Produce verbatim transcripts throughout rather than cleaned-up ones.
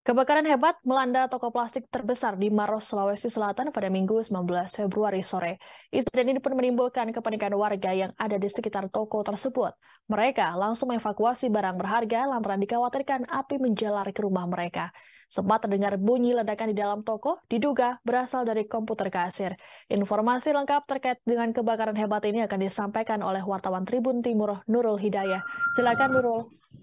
Kebakaran hebat melanda toko plastik terbesar di Maros, Sulawesi Selatan pada Minggu sembilan belas Februari sore. Insiden ini pun menimbulkan kepanikan warga yang ada di sekitar toko tersebut. Mereka langsung mengevakuasi barang berharga lantaran dikhawatirkan api menjalar ke rumah mereka. Sempat terdengar bunyi ledakan di dalam toko, diduga berasal dari komputer kasir. Informasi lengkap terkait dengan kebakaran hebat ini akan disampaikan oleh wartawan Tribun Timur Nurul Hidayah. Silakan Nurul.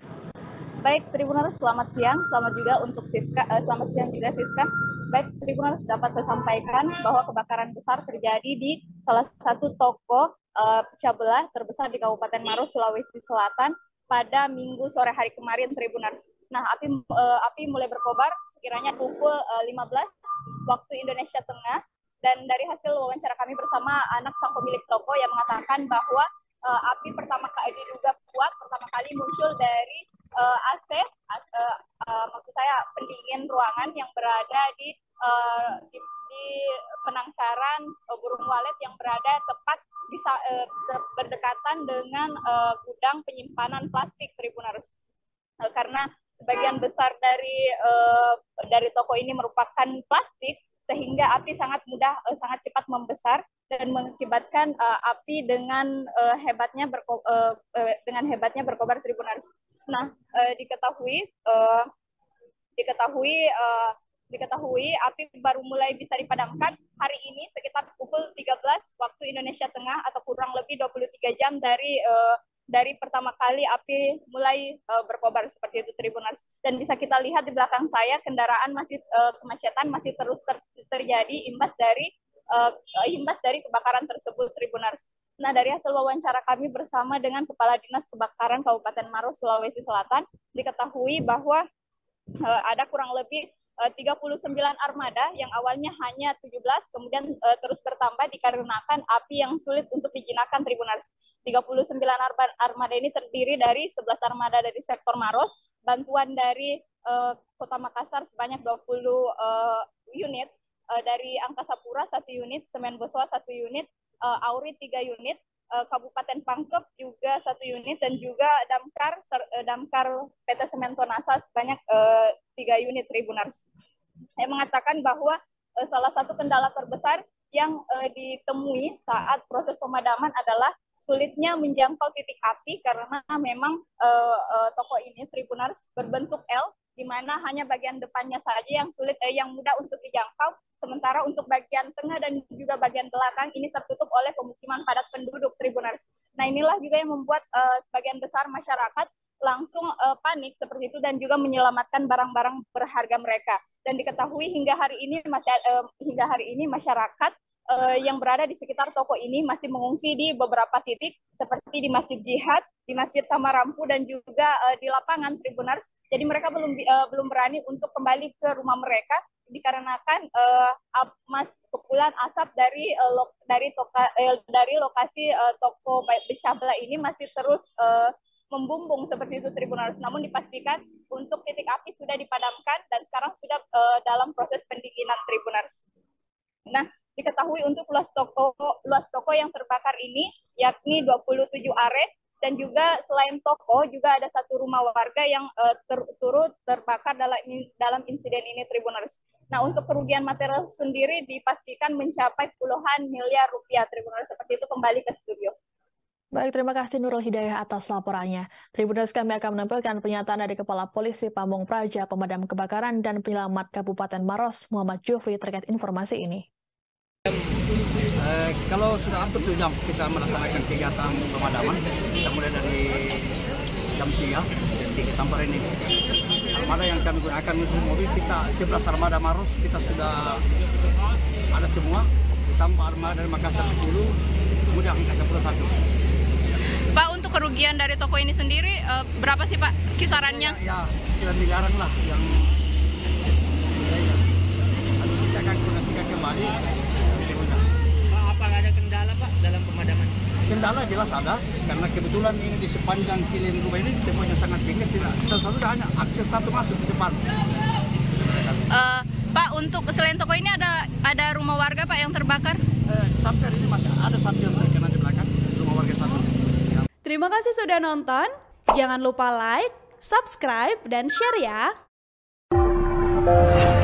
Baik, Tribuners, selamat siang. Selamat juga untuk Siska, eh, selamat siang juga Siska. Baik, Tribuners, dapat saya sampaikan bahwa kebakaran besar terjadi di salah satu toko eh, pecah belah terbesar di Kabupaten Maros, Sulawesi Selatan pada Minggu sore hari kemarin, Tribuners. Nah, api eh, api mulai berkobar sekiranya pukul eh, lima belas waktu Indonesia Tengah, dan dari hasil wawancara kami bersama anak sang pemilik toko yang mengatakan bahwa uh, api pertama kali diduga kuat pertama kali muncul dari uh, A C, uh, uh, maksud saya pendingin ruangan yang berada di uh, di, di penangkaran uh, burung walet yang berada tepat di, uh, berdekatan dengan uh, gudang penyimpanan plastik, Tribuners. Uh, karena sebagian besar dari uh, dari toko ini merupakan plastik, sehingga api sangat mudah, uh, sangat cepat membesar dan mengakibatkan uh, api dengan uh, hebatnya berko, uh, uh, dengan hebatnya berkobar, Tribuners. Nah, uh, diketahui uh, diketahui uh, diketahui api baru mulai bisa dipadamkan hari ini sekitar pukul tiga belas waktu Indonesia Tengah, atau kurang lebih dua puluh tiga jam dari uh, dari pertama kali api mulai uh, berkobar seperti itu, Tribuners. Dan bisa kita lihat di belakang saya kendaraan masih uh, kemacetan masih terus ter terjadi imbas dari uh, imbas dari kebakaran tersebut, Tribuners. Nah, dari hasil wawancara kami bersama dengan Kepala Dinas Kebakaran Kabupaten Maros, Sulawesi Selatan, diketahui bahwa uh, ada kurang lebih uh, tiga puluh sembilan armada yang awalnya hanya tujuh belas, kemudian uh, terus bertambah dikarenakan api yang sulit untuk dijinakkan, Tribuners. tiga puluh sembilan armada ini terdiri dari sebelas armada dari sektor Maros, bantuan dari uh, Kota Makassar sebanyak dua puluh uh, unit, uh, dari Angkasa Pura satu unit, Semen Boswa satu unit, uh, Auri tiga unit, uh, Kabupaten Pangkep juga satu unit, dan juga Damkar uh, Damkar P T Semento Nasa sebanyak uh, tiga unit, Tribuners. Saya mengatakan bahwa uh, salah satu kendala terbesar yang uh, ditemui saat proses pemadaman adalah sulitnya menjangkau titik api, karena memang uh, uh, toko ini, Tribuners, berbentuk L, di mana hanya bagian depannya saja yang sulit, eh, yang mudah untuk dijangkau, sementara untuk bagian tengah dan juga bagian belakang ini tertutup oleh pemukiman padat penduduk, Tribuners. Nah, inilah juga yang membuat uh, sebagian besar masyarakat langsung uh, panik seperti itu dan juga menyelamatkan barang-barang berharga mereka. Dan diketahui hingga hari ini masih uh, hingga hari ini masyarakat Uh, yang berada di sekitar toko ini masih mengungsi di beberapa titik seperti di Masjid Jihad, di Masjid Tamarampu, dan juga uh, di lapangan, Tribuners. Jadi mereka belum uh, belum berani untuk kembali ke rumah mereka dikarenakan uh, mas kepulan asap dari uh, lo, dari toka, uh, dari lokasi uh, toko pecah belah ini masih terus uh, membumbung seperti itu, Tribuners. Namun dipastikan untuk titik api sudah dipadamkan dan sekarang sudah uh, dalam proses pendinginan, Tribuners. Nah, diketahui untuk luas toko luas toko yang terbakar ini yakni dua puluh tujuh are, dan juga selain toko juga ada satu rumah warga yang uh, ter, turut terbakar dalam dalam insiden ini, Tribuners. Nah, untuk kerugian material sendiri dipastikan mencapai puluhan miliar rupiah, Tribuners. Seperti itu, kembali ke studio. Baik, terima kasih Nurul Hidayah atas laporannya. Tribuners, kami akan menampilkan pernyataan dari Kepala Polisi Pamung Praja, Pemadam Kebakaran dan Penyelamat Kabupaten Maros, Muhammad Jufri, terkait informasi ini. Eh, kalau sudah hampir tujuh jam kita melaksanakan kegiatan pemadaman, kita mulai dari jam tiga sampai ini. Armada yang kami gunakan musuh mobil kita sebelas armada Maros kita sudah ada semua, ditambah armada dari Makassar sepuluh, kemudian Angkasa Pura satu. Pak, untuk kerugian dari toko ini sendiri uh, berapa sih Pak kisarannya? Ya, ya sekitar miliaran lah yang ya, nanti kita akan koordinasikan kembali. Apakah ada kendala Pak dalam pemadaman? Kendala jelas ada, karena kebetulan ini di sepanjang kilin rumah ini temponya sangat tinggi, tidak satu hanya akses satu masuk ke depan. Uh, Pak, untuk selain toko ini ada ada rumah warga Pak yang terbakar? Eh, sampai hari ini masih ada satu yang terkena di belakang, rumah warga satu. Ya. Terima kasih sudah nonton, jangan lupa like, subscribe, dan share ya. Jakarta.